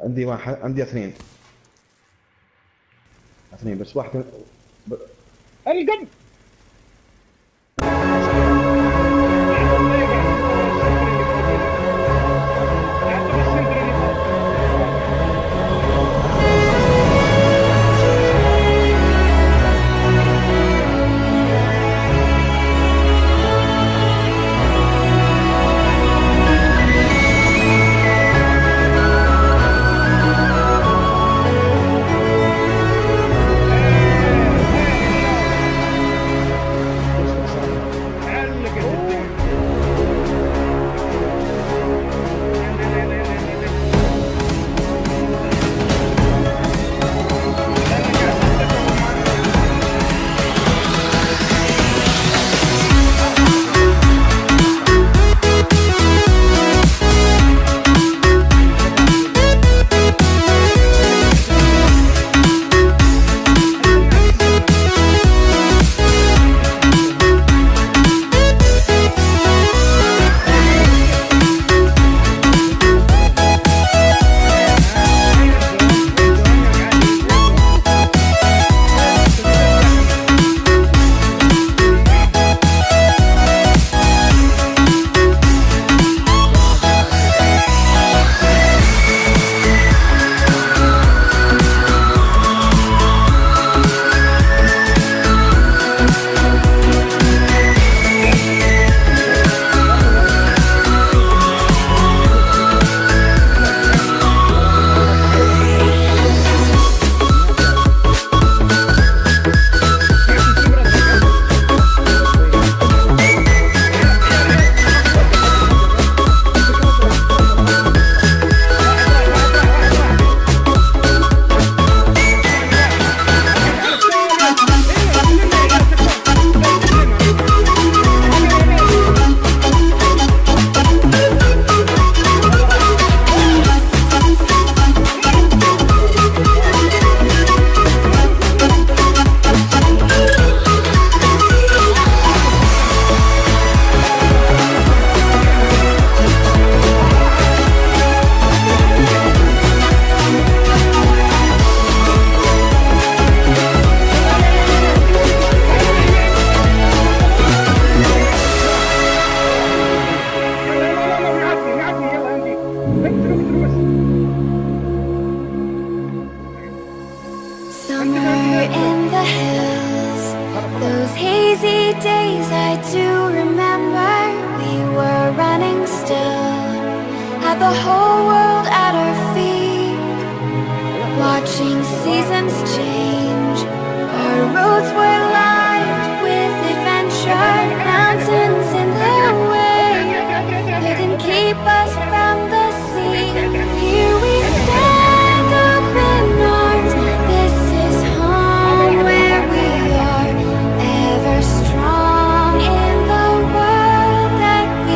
عندي واحد، عندي اثنين. اثنين بس واحد ب... القم. Summer in the hills, those hazy days I do remember. We were running still, had the whole world at our feet, watching seasons change. Our roads were lined with adventure, mountains in the way couldn't keep us from the sea. Here we stand open arms, this is home where we are, ever strong in the world that we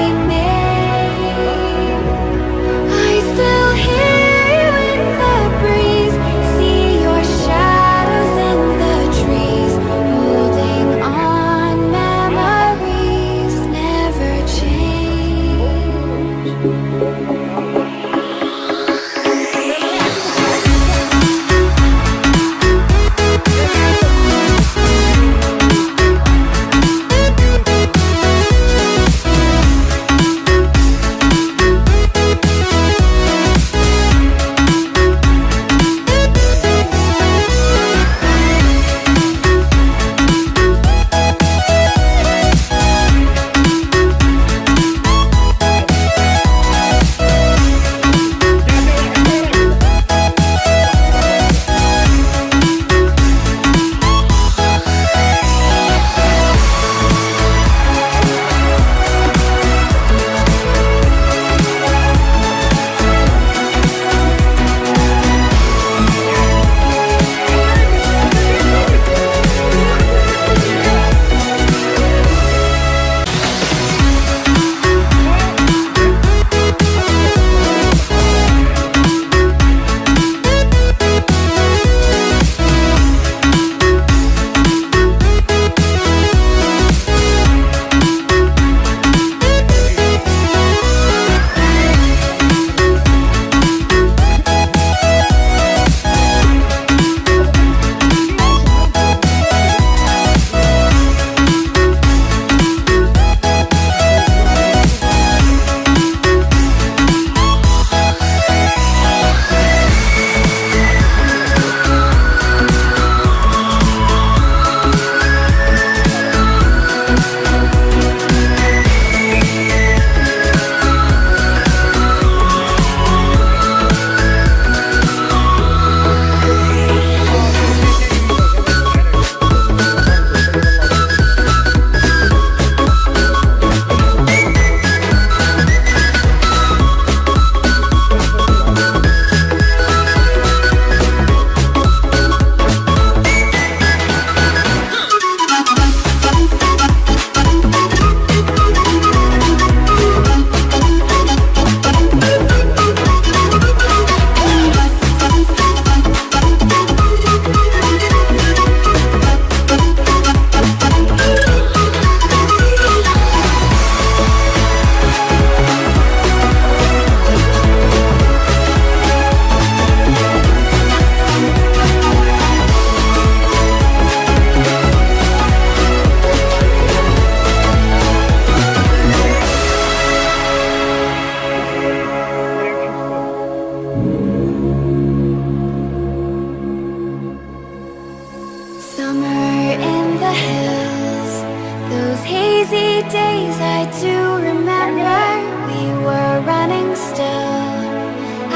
made. I still hear you in the breeze, see your shadows in the trees, holding on, memories never change.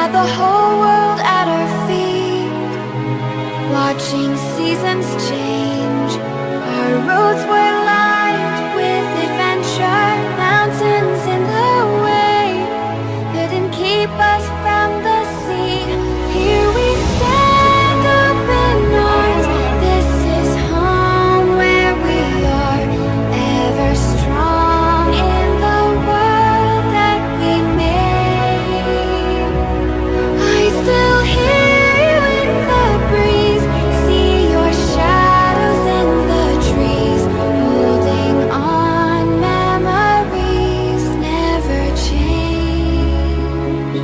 had the whole world at our feet, watching seasons change. Our roads were lined with adventure, mountains in the way couldn't keep us from the sea. Here we stand, open arms. This is home where we are, ever strong in the world that we made. I still hear you in the breeze, see your shadows in the trees, holding on, memories never change.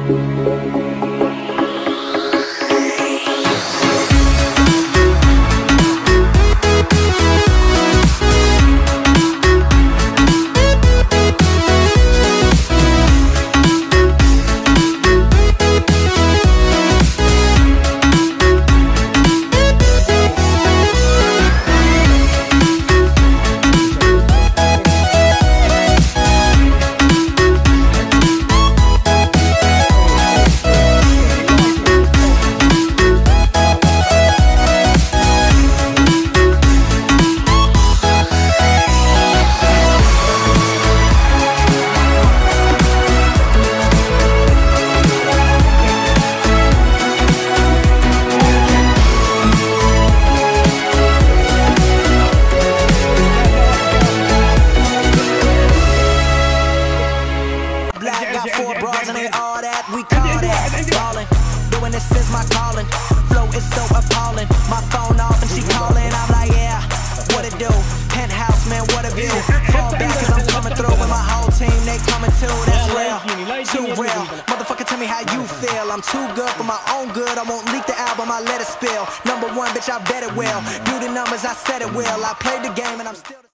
Got 4 bras and they all that, we call that ballin'. Doing this is my calling, flow is so appalling. My phone off and she calling, I'm like, yeah, what it do? Penthouse, man, what a view. Fall back cause I'm coming through with my whole team, they coming too, that's real, too real. Motherfucker, tell me how you feel. I'm too good for my own good, I won't leak the album, I let it spill. #1, bitch, I bet it will. Do the numbers, I said it will. I played the game and I'm still